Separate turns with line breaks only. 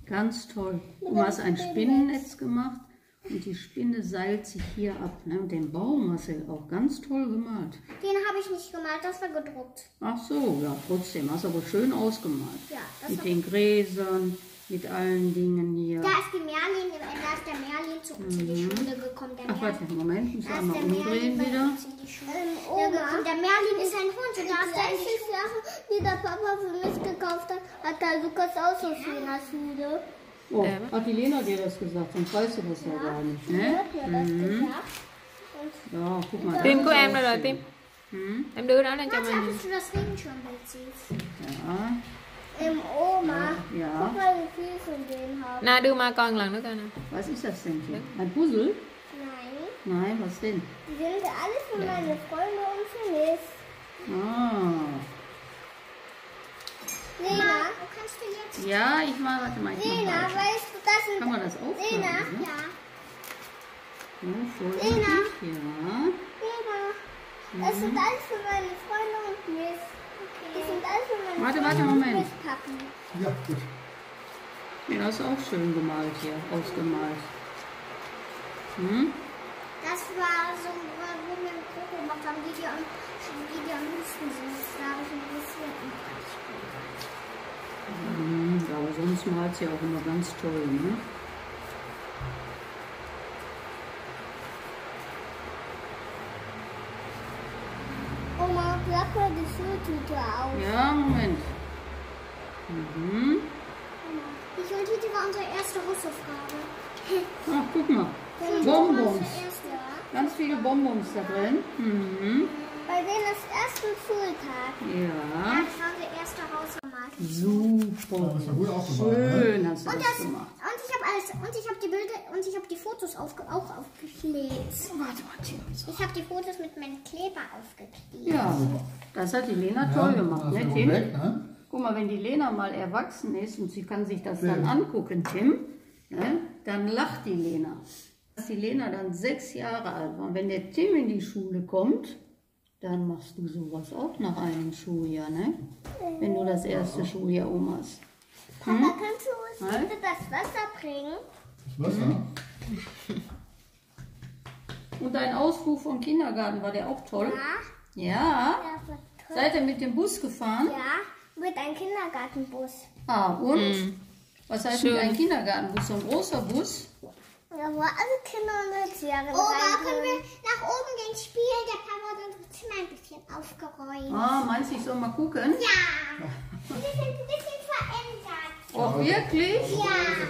Ganz toll. Du hast ein Spinnennetz gemacht und die Spinne seilt sich hier ab. Ne? Und den Baum hast du auch ganz toll gemalt.
Den habe ich nicht gemalt, das war gedruckt.
Ach so, ja, trotzdem. Hast du aber schön ausgemalt.
Ja, das
mit den Gräsern, mit allen Dingen hier.
Da ist die Merlin, da ist der Merlin zu uns in die Schule gekommen. Der
Ach, warte, Moment, muss ich
da ist
einmal
der Merlin
umdrehen
bei
wieder.
uns in die Schule gekommen. Der Merlin ist ein Hund und da ist der
Sachen, die der Papa für mich gekauft hat der Lukas auch so schön als Schule.
Oh, hat die Lena dir das gesagt? Sonst weißt du das ja gar nicht, ne? Ja, guck mal.
Tim của em đâu rồi Tim? Em đưa nó lên cho
Warte,
mình.
bis du das Regenschirmbild siehst.
Ja,
Oma,
ja.
guck mal, wie viel von denen haben.
Nè đưa ma coi một lần nữa coi nè.
Was ist das denn hier? Ein Puzzle?
Nein,
Nein, was denn?
die sind alle für meine Freunde und für mich.
Ah.
Lena,
Wo kannst du jetzt?
Ja, ich mal, warte mal, ich mach
Lena,
weiter.
weißt du, das sind...
Kann man das aufklappen?
Lena,
Ne?
Ja.
Ja, vorsichtig. Ja.
Lena, das sind alles für meine Freunde und mich. Die sind alles für meine
Warte,
Freunde und
Moment.
mich packen.
Ja, gut.
Ja, das ist auch schön gemalt hier, ausgemalt. Hm?
Das war so, wo wir ein Koko gemacht haben, die am liebsten sind. Da habe ich ein bisschen
Ja, aber sonst malt sie auch immer ganz toll, ne?
Oma, klapp mal die Schultüte auf.
Ja, Moment. Mhm.
Die Schultüte war unsere erste Hausaufgabe.
Ach, guck mal. Bonbons. Ganz viele Bonbons da drin. Mhm.
Bei denen ist ersten Schultag.
Ja.
Das war unsere erste Hausarbeit.
Super.
Das ist ja gut aufgemalt, ne?
Schön hast du das gemacht.
Und ich habe alles, und ich habe die Bilder, und ich habe die Fotos auch aufgeklebt.
Warte mal, Tim.
Ich habe die Fotos mit meinem Kleber aufgeklebt.
Ja, das hat die Lena
Ja,
toll gemacht,
das ist
ne,
ja
Tim?
weg, ne?
Guck mal, wenn die Lena mal erwachsen ist und sie kann sich das dann angucken, Tim, ne, dann lacht die Lena. Als die Lena dann 6 Jahre alt war und wenn der Tim in die Schule kommt, dann machst du sowas auch nach einem Schuljahr, ne? Wenn du das erste Schuljahr hast.
Papa, kannst du uns
Nein?
bitte das Wasser bringen?
Das Wasser?
Und dein Ausflug vom Kindergarten, war der auch toll? Ja.
Ja, war toll.
Seid ihr mit dem Bus gefahren?
Ja, mit einem Kindergartenbus.
Ah, und? Was heißt mit einem Kindergartenbus? So ein großer Bus?
Da wo alle Kinder und Erzieherinnen
Oma,
rein
können wir
können.
nach oben gehen spielen? Der Papa hat unser Zimmer ein bisschen aufgeräumt.
Ah, meinst du, ich soll mal gucken?
Ja. Wir sind ein bisschen verändert.
Oh, wirklich?
Ja.